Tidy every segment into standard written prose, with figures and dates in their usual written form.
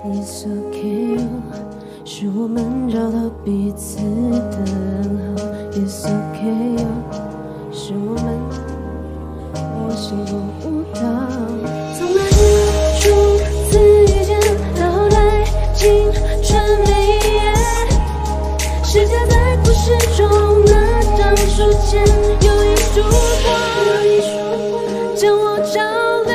It's okay， 是我们找到彼此的暗号。It's okay， 是我们我心过舞蹈。从那日初次遇见到后来青春每一页，是夹在故事中那张书签，有一束光将我照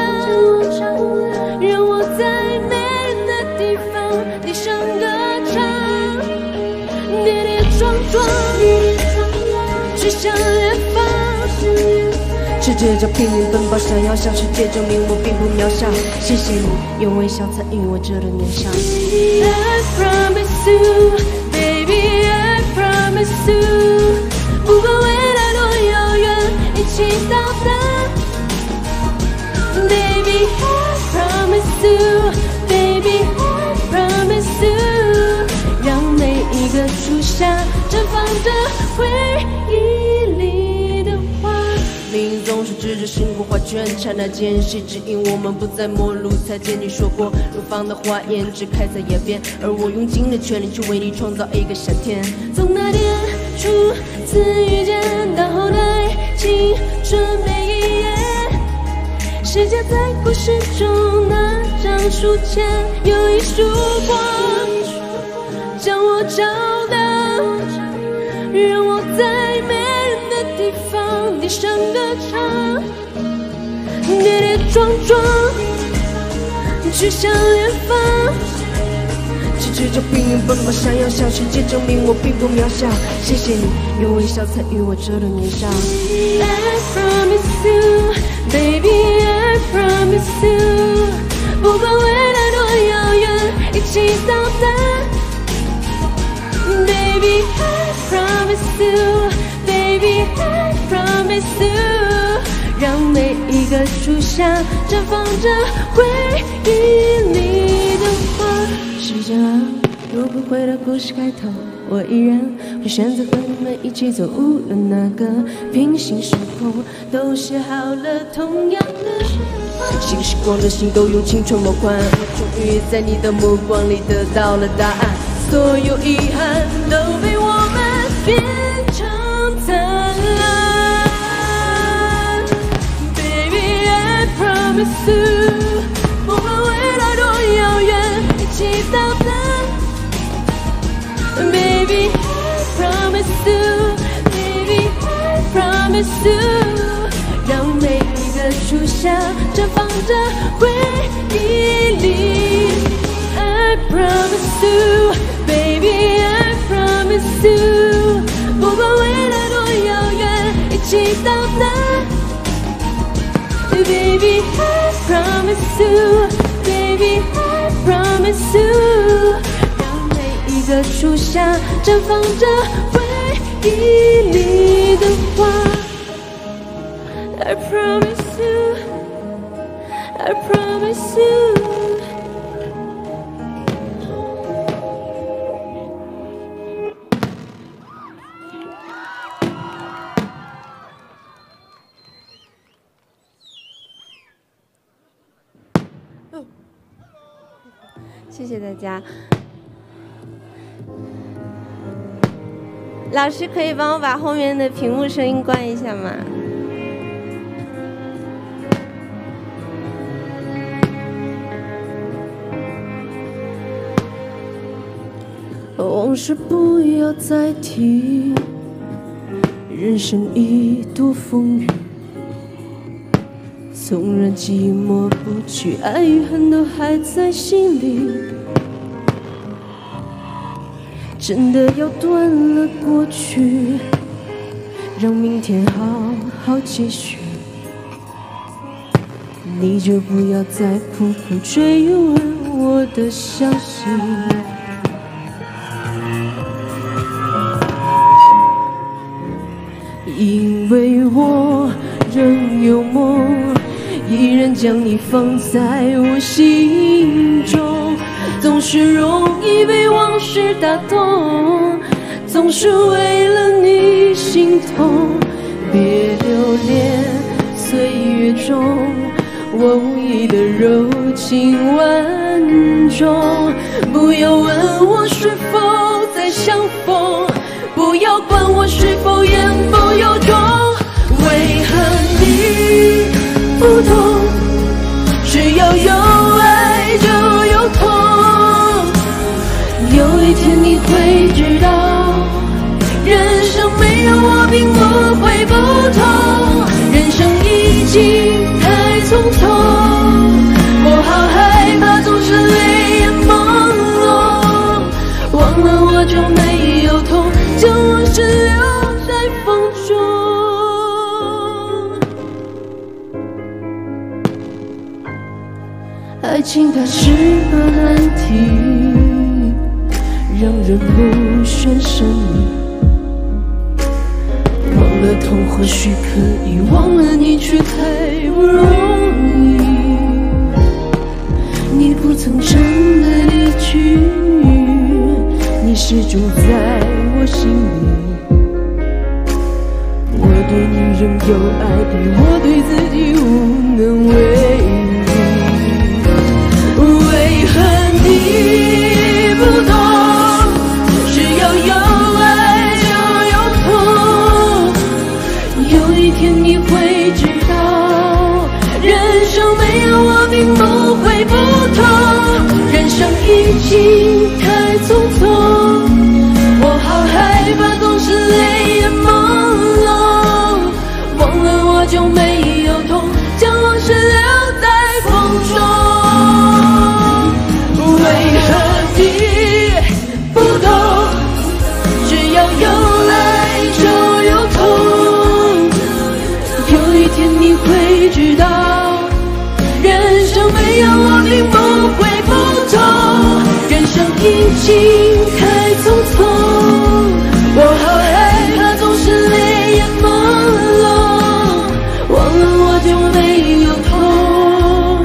亮，让我在没人的地方低声歌唱，跌跌撞撞去向远方，赤着脚拼命奔跑，想要向世界证明我并不渺小。谢谢你用微笑参与我这段年少。I promise you, baby, I promise you， 不管未来多遥远，一起到达。Baby, I promise you, baby, I promise you， 让每一个初夏绽放着回忆里的花。命运总是指着星火画圈，刹那间谁指引我们不再陌路？才见你说过，怒放的花艳只开在眼边，而我用尽了全力去为你创造一个夏天。从那天初次遇见到后来青春每一页，是夹在故事中那张书签，有一束光将我照亮，让我在没人的地方低声歌唱，跌跌撞撞去向远方，赤着脚拼命奔跑，想要向世界证明我并不渺小。谢谢你用微笑参与我这段年少。I promise you, baby, I promise you， 不管未来多遥远，一起到达。Baby, I promise you, baby, I promise you， 让每一个初夏绽放着回忆里的花。时间啊，如果回到故事开头，我依然会选择和你们一起走，无论哪个平行时空，都写好了同样的诗。新时光的心都用青春模块，我终于在你的目光里得到了答案，所有遗憾都被我们变成灿烂。Baby, I promise you， 不管未来多遥远，一起到达。Baby, I promise you, baby, I promise you， 让每一个初夏绽放着回忆里。I promise you, baby, I promise you， 不管未来多遥远，一起到达。Baby, I promise you, baby, I promise you， 让每一个初夏绽放着回忆里的花。I promise you, I promise you。谢谢大家。老师可以帮我把后面的屏幕声音关一下吗？往事不要再提，人生已多风雨，纵然寂寞不去，爱与恨都还在心里。真的要断了过去，让明天好好继续。你就不要再苦苦追问我的消息。因为我仍有梦，依然将你放在我心中，总是容易被往事打动，总是为了你心痛。别留恋岁月中我无意的柔情万种。不要问我是否再相逢，不要管我是否言不由衷。为何你不懂？只要有爱就有痛。有一天你会知道，人生没有我并不会不同。人生已经太匆匆，我好害怕总是泪眼朦胧。忘了我就没有痛，将往事留在风中。爱情它是个难题，让人目眩神迷。忘了痛或许可以，忘了你却太不容易。你不曾真的离去，你始终在我心里。我对你仍有爱意，我对自己无能为力。为何你不懂？只要有爱就有痛。有一天你会知道，人生没有我并不会不同。人生已经太匆匆，我好害怕总是泪眼朦胧。忘了我就没有痛，将往事留在风中。为何你不懂？只要有爱就有痛。有一天你会知道，人生没有我并不会不同。人生已经太匆匆，我好害怕总是泪眼朦胧。忘了我就没有痛，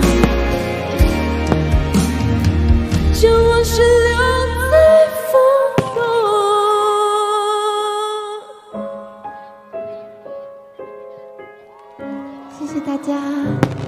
将往事留在风中。 谢谢大家。